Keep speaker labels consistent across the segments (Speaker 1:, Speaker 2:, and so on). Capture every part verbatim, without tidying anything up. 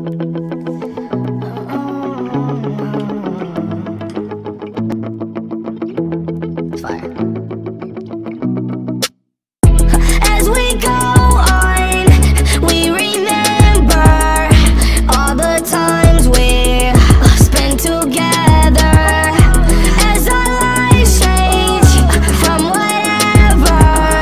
Speaker 1: Fire. As we go on, we remember all the times we spent together. As our lives change from whatever,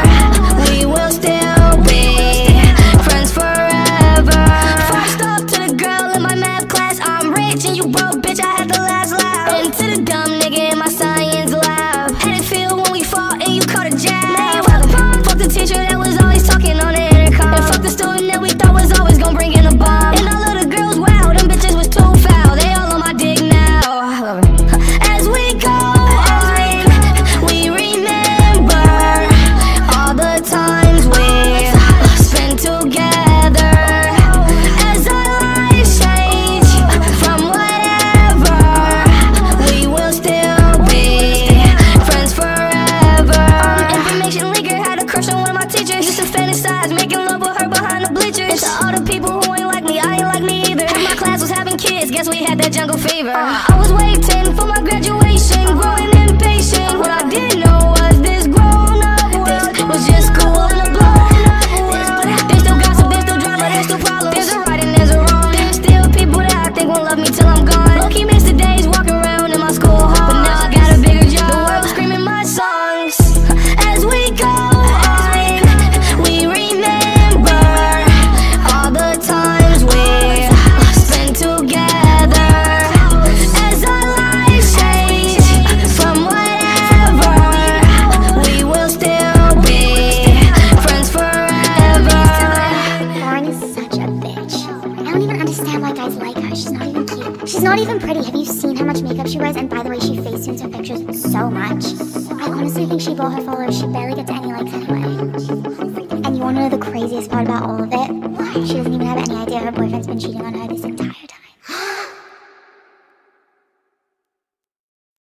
Speaker 1: we will still be friends forever. First off, to the girl in my math class, I'm rich and you broke, bitch, I had the last laugh. And to the dumb nigga in my science lab, had it feel when we fought and you caught a jab. Fuck the teacher that was always talking on the intercom, and fuck the student that we thought was always gonna bring in a bomb. And all of the girls, wow, them bitches was too foul, they all on my dick now. I love it. As we go on, we remember all the times we spent together. As our lives change from whatever, we will still be friends forever. Information leaker had a crush on one of my teachers, used to fantasize making love with her behind the bleachers. And to all the people who ain't like me, I ain't like me either. And my class was having kids, guess we had that jungle fever. I was waiting for my graduation, growing impatient. What I didn't know was this grown up world was just cool in a blown up world. There's still gossip, there's still drama, there's still problems. There's a right and there's a wrong. There's still people that I think won't love me till I'm gone. Low-key miss the days walking around in my school hall, but now I got a bigger job, the world screaming my songs. As we go on, we remember all the times we spent together. As our lives change from whatever, we will still be friends forever.
Speaker 2: Lauren is such a bitch. I don't even understand why guys like her. She's not even cute. She's not even pretty. Have you seen how much makeup she wears? And by the way, she facetunes her pictures so much. I honestly think she bought her followers. She barely gets any likes anyway. And you wanna know the craziest part about all of it? She doesn't even have any idea her boyfriend's been cheating on her this